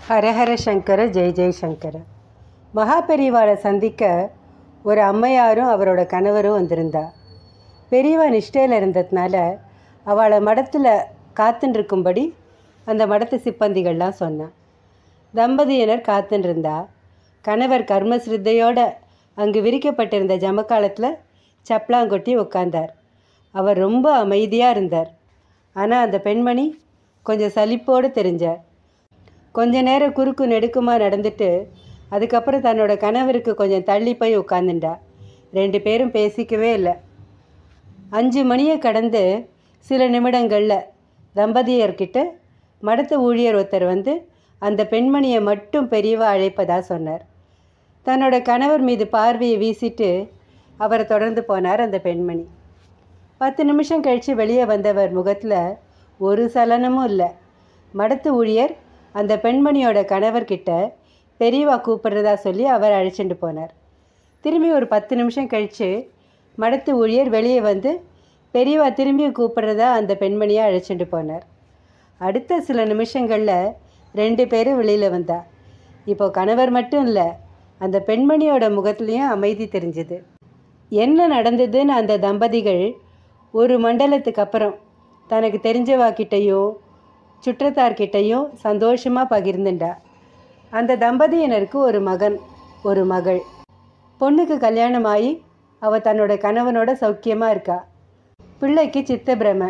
ஹரஹர சங்கர ஜெய் ஜெய் சங்கர. மகாபெரிவாளை சந்திக்க ஒரு அம்மையாரும் அவரோட கணவரும் வந்திருந்தா. பெரியவா நிஷ்டையில் இருந்ததுனால அவளை மடத்தில் காத்துருக்கும்படி அந்த மடத்து சிப்பந்திகள்லாம் சொன்னான். தம்பதியினர் காத்துருந்தா. கணவர் கர்மஸ்ரத்தையோடு அங்கு விரிக்கப்பட்டிருந்த ஜமக்காலத்தில் சப்பலாங்கொட்டி உட்கார்ந்தார். அவர் ரொம்ப அமைதியாக இருந்தார். ஆனால் அந்த பெண்மணி கொஞ்சம் சலிப்போடு தெரிஞ்சார். கொஞ்ச நேரம் குறுக்கு நெடுக்குமாக நடந்துட்டு அதுக்கப்புறம் தன்னோட கணவருக்கு கொஞ்சம் தள்ளி போய் உட்காந்துண்டா. 2 பேரும் பேசிக்கவே இல்லை. 5 மணியை கடந்து சில நிமிடங்களில் தம்பதியர்கிட்ட மடத்து ஊழியர் ஒருத்தர் வந்து அந்த பெண்மணியை மட்டும் பெரியவா அழைப்பதா சொன்னார். தன்னோட கணவர் மீது பார்வையை வீசிட்டு அவரை தொடர்ந்து போனார் அந்த பெண்மணி. 10 நிமிஷம் கழித்து வெளியே வந்தவர் முகத்தில் ஒரு சலனமும் இல்லை. மடத்து ஊழியர் அந்த பெண்மணியோட கணவர்கிட்ட பெரியவா கூப்பிட்றதா சொல்லி அவர் அழைச்சிட்டு போனார். திரும்பி ஒரு 10 நிமிஷம் கழித்து மடத்து ஊழியர் வெளியே வந்து பெரியவா திரும்பி கூப்பிட்றதா அந்த பெண்மணியை அழைச்சிட்டு போனார். அடுத்த சில நிமிஷங்களில் 2 பேரும் வெளியில் வந்தா. இப்போ கணவர் மட்டும் இல்லை, அந்த பெண்மணியோட முகத்துலேயும் அமைதி தெரிஞ்சுது. என்ன நடந்ததுன்னு அந்த தம்பதிகள் ஒரு மண்டலத்துக்கு அப்புறம் தனக்கு தெரிஞ்சவாக்கிட்டையும் சுற்றத்தார்கிட்டையும் சந்தோஷமாக பகிர்ந்துண்டா. அந்த தம்பதியினருக்கு ஒரு மகன் ஒரு மகள். பொண்ணுக்கு கல்யாணமாகி அவள் தன்னோட கணவனோட சௌக்கியமாக இருக்கா. பிள்ளைக்கு சித்த பிரமை.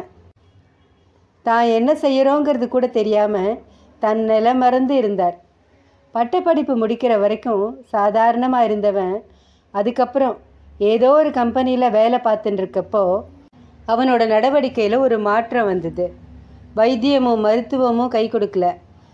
தான் என்ன செய்கிறோங்கிறது கூட தெரியாமல் தன் நிலை மறந்து இருந்தார். பட்டப்படிப்பு முடிக்கிற வரைக்கும் சாதாரணமாக இருந்தவன் அதுக்கப்புறம் ஏதோ ஒரு கம்பெனியில் வேலை பார்த்துட்டு இருக்கப்போ அவனோட நடவடிக்கையில் ஒரு மாற்றம் வந்தது. வைத்தியமும் மருத்துவமும் கை கொடுக்கல.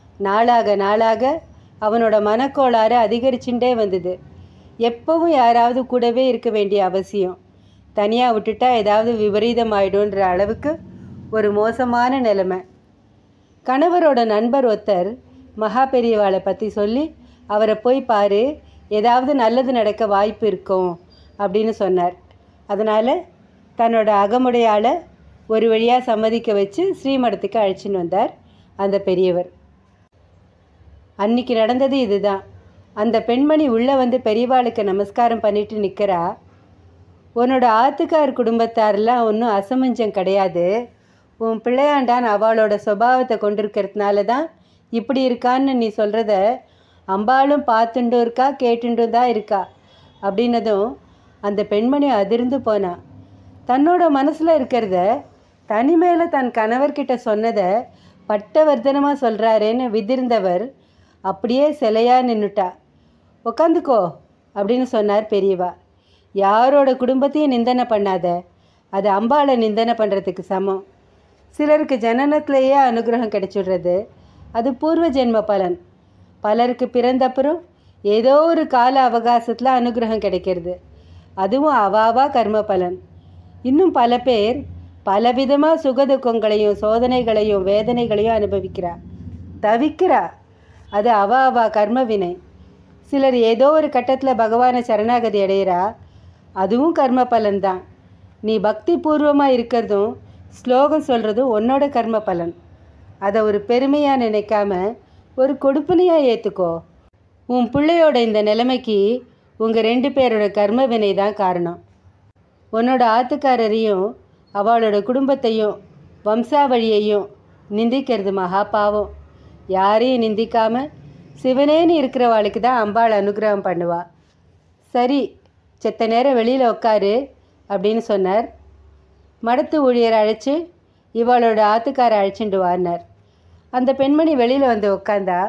நாளாக அவனோட மனக்கோளாறு அதிகரிச்சுட்டே வந்தது. எப்பவும் யாராவது கூடவே இருக்க வேண்டிய அவசியம். தனியாக விட்டுட்டா ஏதாவது விபரீதம் ஆகிடும்ன்ற அளவுக்கு ஒரு மோசமான நிலைமை. கணவரோட நண்பர் ஒருத்தர் மகாபெரிவாளை பற்றி சொல்லி அவரை போய் பாரு, ஏதாவது நல்லது நடக்க வாய்ப்பு இருக்கும் அப்படின்னு சொன்னார். அதனால் தன்னோட அகமுடையால் ஒரு வழியாக சம்மதிக்க வச்சு ஸ்ரீமடத்துக்கு அழைச்சின்னு வந்தார் அந்த பெரியவர். அன்னைக்கு நடந்தது இதுதான். அந்த பெண்மணி உள்ளே வந்து பெரியவாளுக்கு நமஸ்காரம் பண்ணிட்டு நிற்கிறா. உன்னோட ஆத்துக்கார் குடும்பத்தாரெலாம் ஒன்றும் அசமஞ்சம் கிடையாது. உன் பிள்ளையாண்டான் அவளோட சுபாவத்தை கொண்டிருக்கிறதுனால தான் இப்படி இருக்கான்னு நீ சொல்கிறத அம்பாளும் பார்த்துட்டும் இருக்கா, கேட்டுட்டும் தான் இருக்கா அப்படின்னதும் அந்த பெண்மணி அதிர்ந்து போனா. தன்னோட மனசில் இருக்கிறத தனிமையில் தன் கணவர்கிட்ட சொன்னதை பட்டவர்த்தனமாக சொல்கிறாரேன்னு விதிர்ந்தவர் அப்படியே சிலையாக நின்றுட்டா. உக்காந்துக்கோ அப்படின்னு சொன்னார் பெரியவா. யாரோட குடும்பத்தையும் நிந்தனை பண்ணாத, அது அம்பாளை நிந்தனை பண்ணுறதுக்கு சமம். சிலருக்கு ஜனனத்திலேயே அனுகிரகம் கிடைச்சிடுறது, அது பூர்வ ஜென்ம பலன். பலருக்கு பிறந்தப்புறம் ஏதோ ஒரு கால அவகாசத்தில் அனுகிரகம் கிடைக்கிறது, அதுவும் அவாவா கர்ம பலன். இன்னும் பல பேர் பலவிதமாக சுகதுக்கங்களையும் சோதனைகளையும் வேதனைகளையும் அனுபவிக்கிறா, தவிக்கிறா. அது அவா கர்ம வினை. சிலர் ஏதோ ஒரு கட்டத்தில் பகவானை சரணாகதி அடைகிறா, அதுவும் கர்ம பலன்தான். நீ பக்தி பூர்வமாக இருக்கிறதும் ஸ்லோகம் சொல்கிறதும் உன்னோட கர்ம பலன். அதை ஒரு பெருமையாக நினைக்காம ஒரு கொடுப்பனையாக ஏற்றுக்கோ. உன் பிள்ளையோட இந்த நிலைமைக்கு உங்கள் 2 பேரோட கர்ம வினை தான் காரணம். உன்னோட ஆத்துக்காரரையும் அவளோட குடும்பத்தையும் வம்சாவழியையும் நிந்திக்கிறது மகா பாவம். யாரையும் நிந்திக்காமல் சிவனேன்னு இருக்கிறவாளுக்கு தான் அம்பாள் அனுகிரகம் பண்ணுவா. சரி, செத்த நேரம் வெளியில் உட்காரு அப்படின்னு சொன்னார். மடத்து ஊழியர் அழைச்சி இவளோட ஆத்துக்காரை அழைச்சிட்டு வார்னார். அந்த பெண்மணி வெளியில் வந்து உட்காந்தா.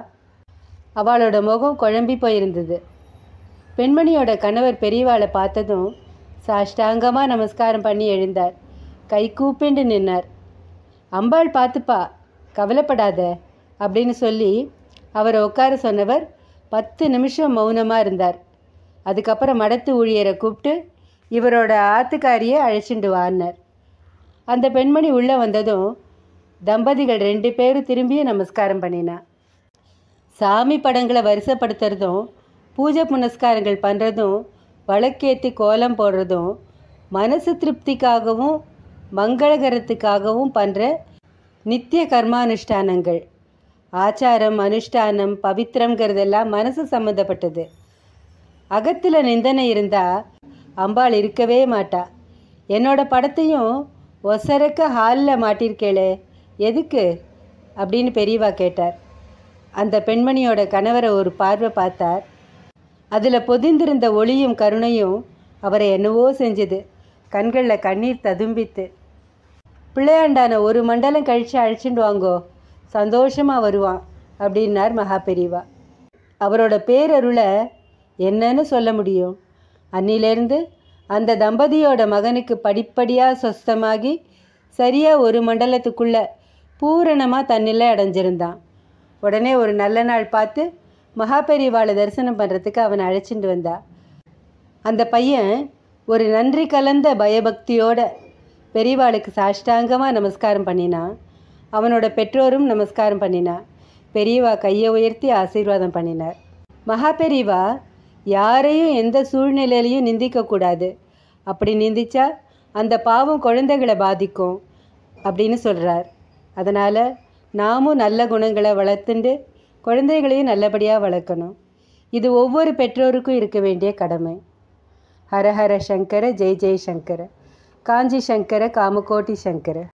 அவளோட முகம் குழம்பி போயிருந்தது. பெண்மணியோட கணவர் பெரியவாளை பார்த்ததும் சாஷ்டாங்கமாக நமஸ்காரம் பண்ணி எழுந்தார். கை கூப்பிண்டு நின்னார். அம்பாள் பார்த்துப்பா, கவலைப்படாத அப்படின்னு சொல்லி அவரை உட்கார சொன்னவர் 10 நிமிஷம் மௌனமாக இருந்தார். அதுக்கப்புறம் மடத்து ஊழியரை கூப்பிட்டு இவரோட ஆத்துக்காரியை அழைச்சிட்டு வான்னார். அந்த பெண்மணி உள்ளே வந்ததும் தம்பதிகள் 2 பேரும் திரும்பியும் நமஸ்காரம் பண்ணினா. சாமி படங்களை வரிசைப்படுத்துறதும் பூஜை புனஸ்காரங்கள் பண்ணுறதும் வழக்கேற்றி கோலம் போடுறதும் மனசு திருப்திக்காகவும் மங்களகரத்துக்காகவும் பண்ணுற நித்திய கர்மானுஷ்டானங்கள். ஆச்சாரம், அனுஷ்டானம், பவித்திரங்கிறதெல்லாம் மனசு சம்மந்தப்பட்டது. அகத்தில் நிந்தனை இருந்தால் அம்பாள் இருக்கவே மாட்டா. என்னோட படத்தையும் ஒசரக்க ஹாலில் மாட்டிருக்கேளே, எதுக்கு அப்படின்னு பெரியவா கேட்டார். அந்த பெண்மணியோட கணவரை ஒரு பார்வை பார்த்தார். அதில் பொதிந்திருந்த ஒளியும் கருணையும் அவரை என்னவோ செஞ்சுது. கண்களில் கண்ணீர் ததும்பித்து. பிள்ளையாண்டான ஒரு மண்டலம் கழித்து அழைச்சிட்டு வாங்கோ, சந்தோஷமாக வருவான் அப்படின்னார் மகாபெரிவா. அவரோட பேரருளை என்னன்னு சொல்ல முடியும். அன்னிலேருந்து அந்த தம்பதியோட மகனுக்கு படிப்படியாக சொஸ்தமாகி சரியாக ஒரு மண்டலத்துக்குள்ளே பூரணமாக தன்னிலை அடைஞ்சிருந்தான். உடனே ஒரு நல்ல நாள் பார்த்து மகாபெரிவாளை தரிசனம் பண்ணுறதுக்கு அவனை அழைச்சிட்டு வந்தா. அந்த பையன் ஒரு நன்றி கலந்த பயபக்தியோட பெரியவாளுக்கு சாஷ்டாங்கமாக நமஸ்காரம் பண்ணினான். அவனோட பெற்றோரும் நமஸ்காரம் பண்ணினா. பெரியவா கையை உயர்த்தி ஆசீர்வாதம் பண்ணினார். மகாபெரிவா யாரையும் எந்த சூழ்நிலையிலையும் நிந்திக்கக்கூடாது. அப்படி நிந்திச்சா அந்த பாவம் குழந்தைகளை பாதிக்கும் அப்படின்னு சொல்கிறார். அதனால் நாமும் நல்ல குணங்களை வளர்த்துண்டு குழந்தைகளையும் நல்லபடியாக வளர்க்கணும். இது ஒவ்வொரு பெற்றோருக்கும் இருக்க வேண்டிய கடமை. ஹரஹர சங்கர, ஜெய் ஜெய் சங்கர, காஞ்சி சங்கர, காமகோட்டி சங்கர.